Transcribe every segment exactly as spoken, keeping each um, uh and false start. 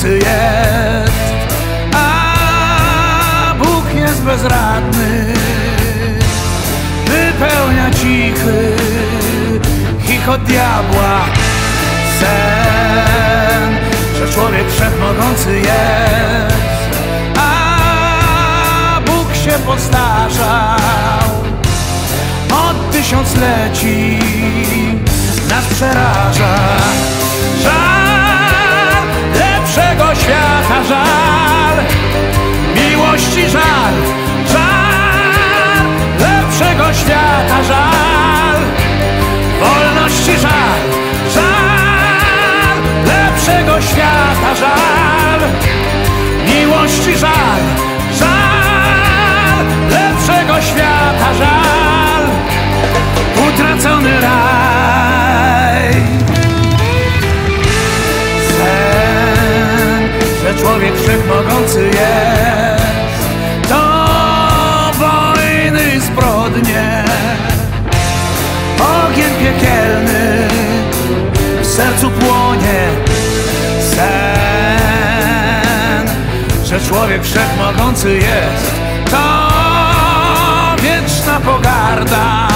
wszechmogący jest, a Bóg jest bezradny. Wypełnia cichy chichot diabła sen, że człowiek wszechmogący jest, a Bóg się postarzał od tysiącleci, nas przeraża. Żal lepszego świata, żal miłości, żal, żal lepszego świata, żal wolności, żal, żal lepszego świata, żal miłości, żal, żal lepszego świata, żal utracony raj. Sen, że człowiek wszechmogący jest, to wojny i zbrodnie, ogień piekielny w sercu płonie. Sen, że człowiek wszechmogący jest, to wieczna pogarda,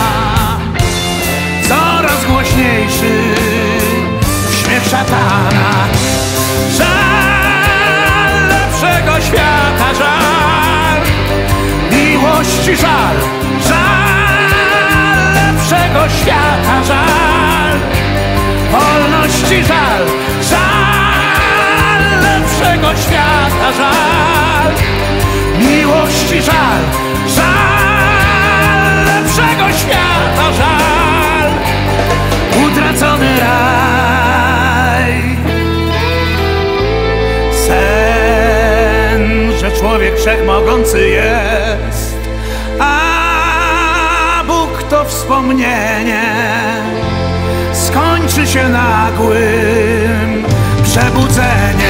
coraz głośniejszy śmiech szatana. Żal lepszego świata, żal miłości, żal, żal lepszego świata, żal wolności, żal, żal lepszego świata, żal miłości, żal, żal lepszego świata, żal utracony raj. Sen, że człowiek wszechmogący jest, a Bóg to wspomnienie skończy się nagłym przebudzeniem.